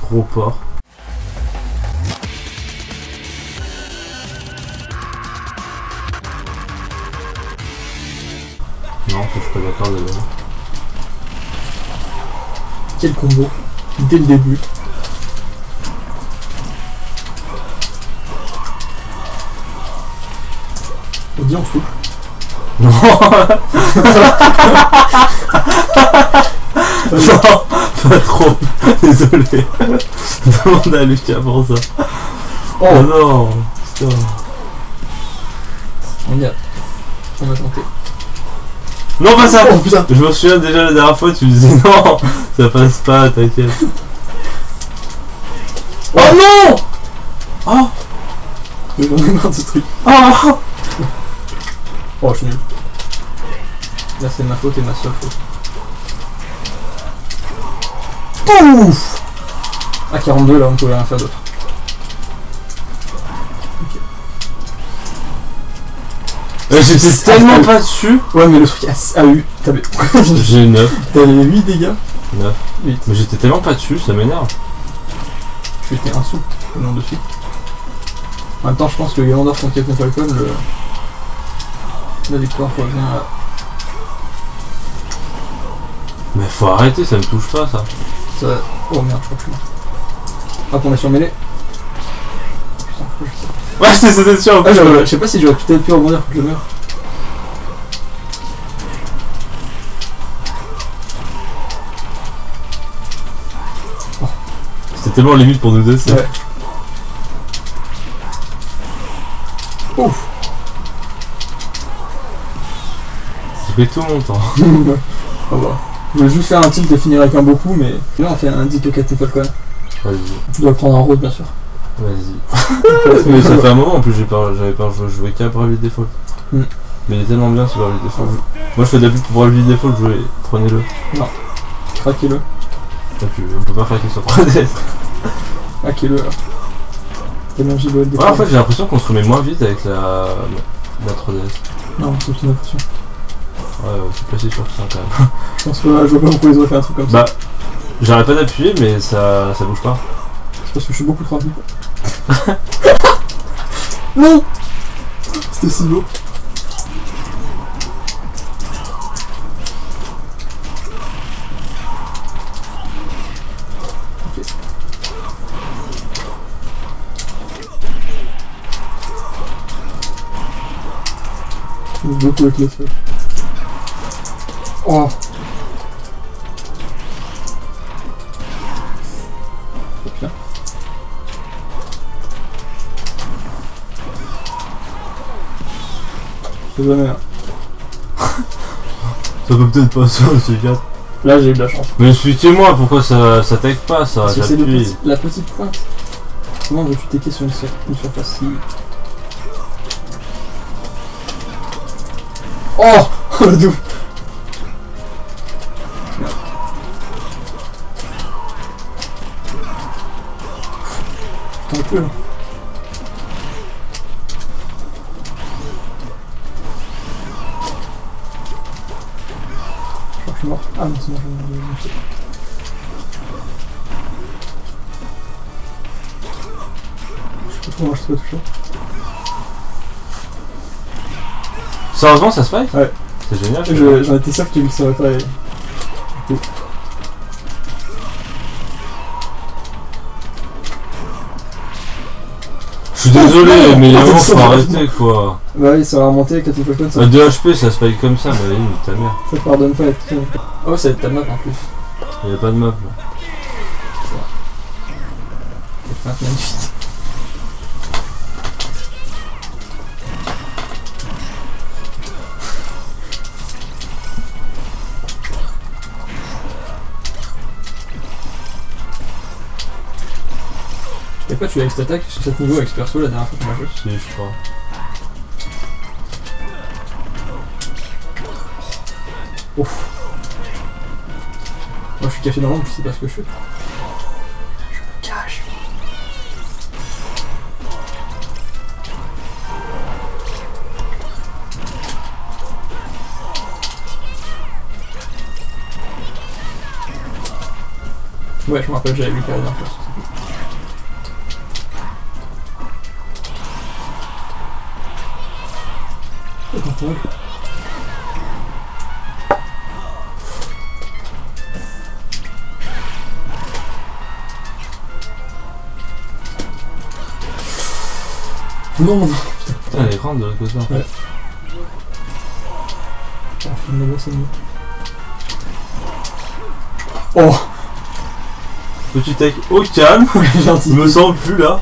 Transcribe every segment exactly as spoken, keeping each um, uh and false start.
Gros porc. Non, je suis pas d'accord de là. Quel combo dès le début. On dit on se coupe. Non. Non, pas trop. Désolé. Demande à Lucas pour ça. Oh, oh non. Putain. On y a. On a tenté. Non, pas ça. Oh putain. Je me souviens déjà la dernière fois, tu me disais non, ça passe pas, t'inquiète. Oh non. Oh. J'en ai marre de ce truc. Oh. Oh, je suis nul. Là, c'est ma faute et ma seule faute. Pouf. À quarante-deux, là, on pouvait rien faire d'autre. Ok. Euh, J'étais tellement pas dessus. Ouais, mais le truc a, a eu. T'avais. J'ai neuf. T'avais huit dégâts. neuf. huit. Mais j'étais tellement pas dessus, ça m'énerve. Tu étais un sou, le nom dessus. En même temps, je pense que le Galandor contre Captain Falcon, le... la victoire revient à. Mais faut arrêter, ça me touche pas ça. Ça... Oh merde, je crois que je suis mort. Hop, on est sur mêlée. Putain, pourquoi je sais. Ouais, c'était sûr. Ah, je sais pas si j'aurais peut-être pu rebondir pour que je meure. Oh. C'était tellement limite pour nous deux, ça. Ouais. Ouf. J'ai fait tout mon temps. Oh bah. Je voulais juste faire un tilt et finir avec un beaucoup, mais là on fait un dip au Captain Falcon. Vas-y. Tu dois prendre un rose, bien sûr. Vas-y. Mais ça fait un moment en plus, j'avais pas, pas joué, joué qu'à Bravely Default. Mm. Mais il est tellement bien ce Bravely Default. Moi je fais de la pub pour Bravely Default, jouez, prenez-le. Non. Craquez-le. On peut pas craquer sur trois D S. Craquez-le alors. Tellement j'ai beau Ouais, en fait j'ai l'impression qu'on se remet moins vite avec la, la trois D S. Non, c'est une impression. Ouais, c'est pas si sûr que ça quand même. Je pense que là, je vois pas pourquoi ils auraient fait un truc comme ça. Bah, j'arrête pas d'appuyer, mais ça, ça bouge pas. C'est parce que je suis beaucoup trop rapide. Non. C'était si beau. Ok. J'aime beaucoup avec les feux. Oh. C'est bien. C'est jamais hein. Ça peut peut-être pas ça, c'est quatre. Là j'ai eu de la chance. Mais expliquez-moi pourquoi ça, ça take pas ça. Parce que c'est petit, la petite pointe. Comment veux-tu taker sur une, sur une surface si... Oh. Le double. Un peu là. Je crois que je suis mort. Ah non, c'est bon, je vais me lancer. Je sais pas comment je t'ai pas touché. Sérieusement ça se passe? Ouais. C'est génial. J'en étais sûr que tu le saurais pas. Et... Okay. Je suis désolé, mais il y a un moment faut arrêter quoi. Bah oui, ça va remonter quand il faut pas ça. À deux H P ça spike comme ça, mais limite ta mère. Ça te pardonne pas être. Oh, ça va être ta map en plus. Il y a pas de map là. C'est magnifique. Et quoi, tu as cette attaque sur cet niveau avec ce perso la dernière fois qu'on m'a joué? Si, je crois. Ouf. Moi je suis caché dans l'ombre, je sais pas ce que je fais. Je me cache. Ouais, je me rappelle, j'avais vu qu'il y avait un peu. Non, putain, elle est grande de l'autre côté. Ouais. Ah, film là-bas, c'est mieux. Oh! Petit tech au calme, je me sens plus là.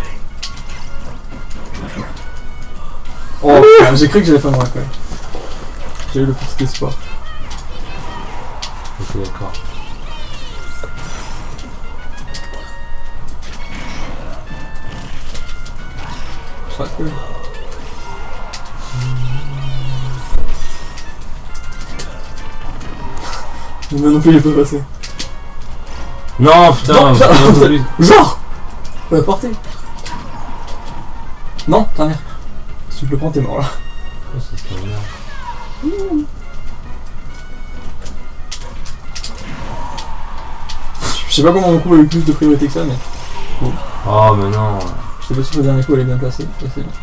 Oh, j'ai cru que j'allais faire moi quand même. J'ai eu le petit espoir. Ok, d'accord. Je rate que... Mais non plus, il peut passer. Non, putain, non, putain, putain, putain genre on va porter. Non, t'as rien. Si tu le prends, t'es mort là. Oh, ça serait bien. Je sais pas comment mon coup a eu plus de priorité que ça, mais... Bon. Oh, mais non. Je sais pas si le dernier coup elle est bien placée. C'est bien.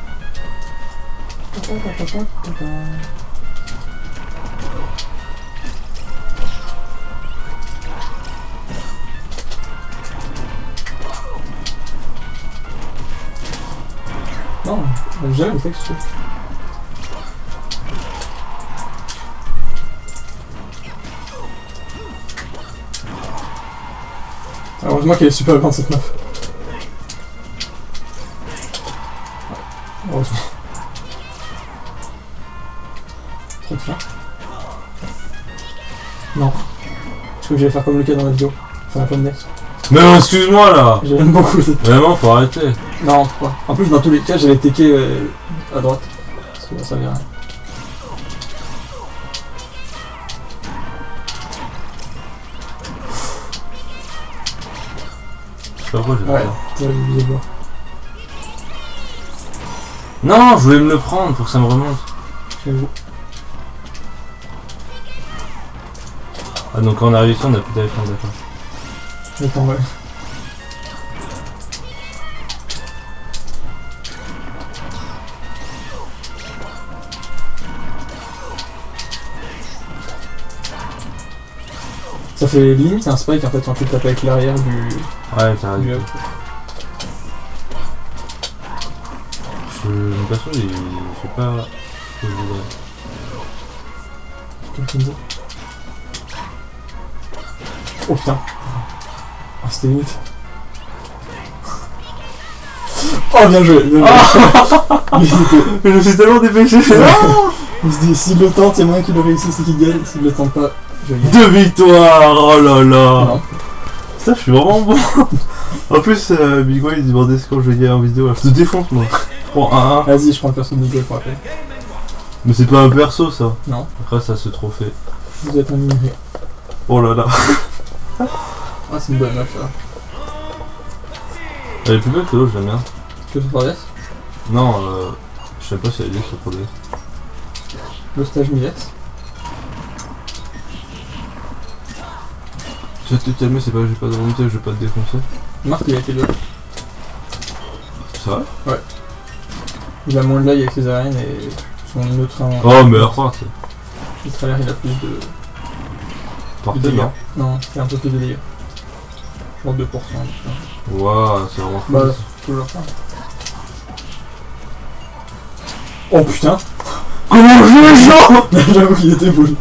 Non, j'ai jamais fait que ce truc. Heureusement qu'elle est super grande cette meuf. Heureusement. Trop de faim. Non. Je crois que j'allais faire comme le cas dans la vidéo. Faire un pomme next. Mais non, excuse-moi là. J'aime beaucoup cette. Vraiment, faut arrêter. Non, pas. En plus, dans tous les cas, j'allais tecker euh, à droite. Parce que là, ça vient rien. Je sais pas pourquoi j'ai Ouais, fait ça. t'as oublié de voir. Non, je voulais me le prendre pour que ça me remonte. J'avoue. Ah, donc quand on arrive ici, on a plus d'éléphant, d'accord. Attends, ouais. Ça fait limite un spike en fait quand tu tapes avec l'arrière du... Ouais, t'as du... raison. Je me perçois, il fait pas ce que je voudrais. Oh putain. Ah, c'était limite. Oh bien joué, bien joué. Ah je me suis tellement dépêché. Il se dit, s'il le tente, il y a moyen qu'il le réussisse et qu'il gagne. S'il le tente pas, je gagne. Deux victoires. Oh là là. Non. Ça, je suis vraiment bon. En plus, euh, Big Boy il demandait ce que je vais gagner en vidéo. Je te défonce, moi. Je prends un un. Vas-y, je prends le perso de Miguel pour après. Mais c'est pas un perso, ça. Non. Grâce à ce trophée. Vous êtes un numérique. Oh là là. Ah, c'est une bonne meuf là. Elle est plus belle que l'autre, j'aime bien. Que sur trois D S. Non, euh, je sais pas si elle est sur trois D S. Le stage Miles. Tu vas te calmer, c'est pas que j'ai pas de remontée, je vais pas te défoncer. Marc, il a été deux. C'est vrai? Ouais. Il a moins de lag avec ses arènes et son neutre. Oh, mais alors, c'est. Le trailer, il a plus de. Portée, de dégâts. non? Non, c'est un peu plus de dégâts. Genre deux pour cent. Waouh, c'est vraiment fou. Bah, c'est toujours ça. Oh putain! Comment je joue? J'avoue qu'il était boule.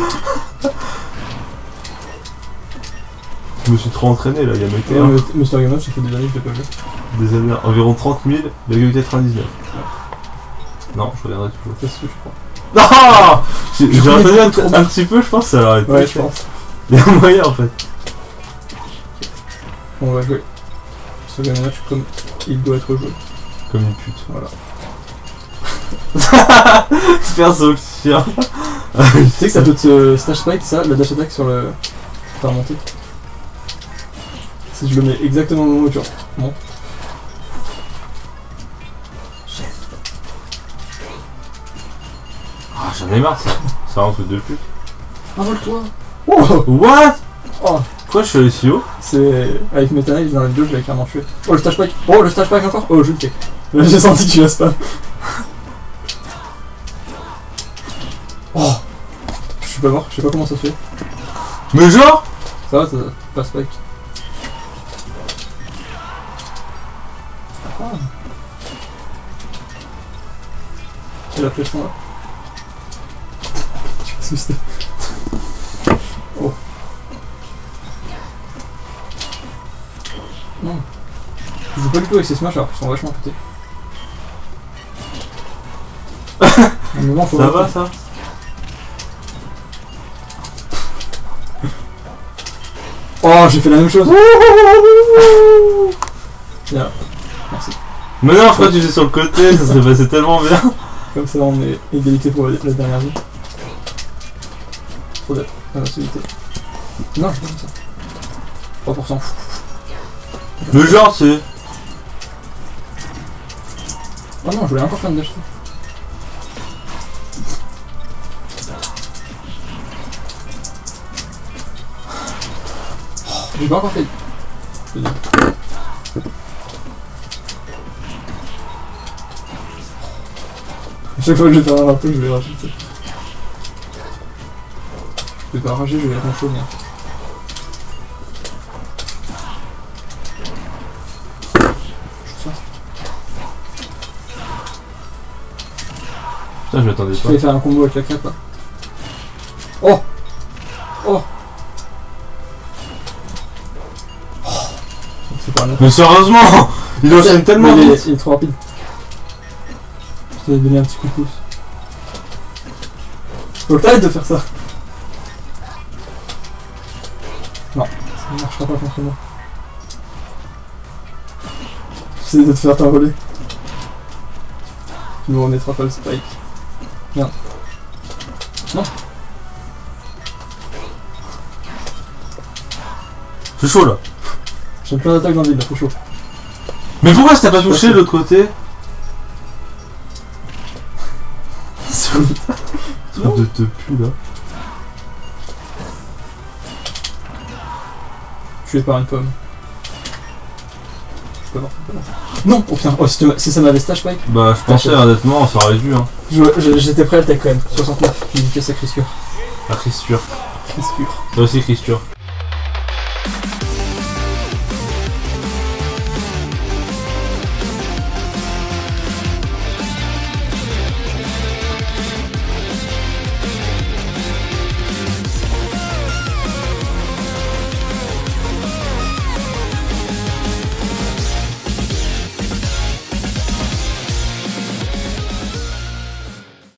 Je me suis trop entraîné là, il y a mec Ouais, mais Mister Game ça fait des années que je l'ai pas vu. des années, environ trente mille virgule quatre-vingt-dix-neuf. Non, je reviendrai toujours. C'est ce que je crois. Ah, j'ai Je connais entendu un, trop un bien. petit peu, je pense que ça aurait été. Ouais, je pense. Il y a moyen en fait. On va jouer. Ce game match comme il doit être joué. Comme une pute. Voilà. Perso le chien. Tu sais que ça peut te stage spike ça, la dash attack sur le. Faire monter. Si je le mets exactement au moment où tu montes. Ah, j'en ai marre ça. Ça rend un truc de pute. Envole-toi! Oh! What? Oh! Pourquoi je suis allé si haut? C'est. Avec Meta Knight dans les deux, je l'avais clairement tué. Oh le stage pack. Oh le stage pack encore. Oh je le fais. Là j'ai senti que tu la spam. Oh. Je suis pas mort, je sais pas comment ça se fait. Mais genre Ça va, ça pas spike. Ah. J'ai la pression là. Je sais pas ce que c'était. Oh. Non. Je joue pas du tout avec ces smash alors qu'ils sont vachement pétés. À un moment, faut ça rester. va ça? Oh, j'ai fait la même chose. Bien. Merci. Mais non, pourquoi tu fais sur le côté? Ça serait passé tellement bien. Comme ça, on est égalité pour la dernière vie. Trop de facilité. Non, je fais comme ça. trois pour cent. Mais genre, c'est. Oh non, je voulais encore faire une dash. J'ai pas encore fait. À chaque fois que je vais faire un rappel, je vais rager. Je vais pas rager, je vais être en chaud, bien. Putain, je m'attendais Je pas. vais faire un combo avec la crêpe là. Oh Oh C'est pas un Mais sérieusement, il enchaîne tellement il, est, vite. il est trop rapide. Je t'avais donné un petit coup de pouce. Faut que t'arrêtes de faire ça. Non, ça ne marchera pas contre moi. J'essaie de te faire t'envoler. Tu me remettras pas le spike. Merde. Non. C'est chaud là. J'ai plein d'attaques dans le vide, là, faut chaud. Mais pourquoi ça t'a pas touché de l'autre côté? Sur le truc de te pu là. Tué par une pomme. Je peux avoir une pomme. Non. Oh putain, oh, si, tu si ça m'avait stage spike. Bah, je pensais honnêtement, ça aurait dû hein. J'étais prêt à le tech quand même. soixante-neuf. J'ai niqué sa cristure. La cristure. Cristure. Toi aussi, cristure.